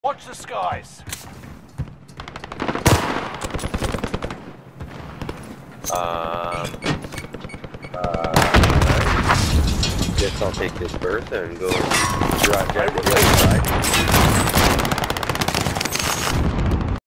Watch the skies. Guess I'll take this Bertha and go drive down to the other side.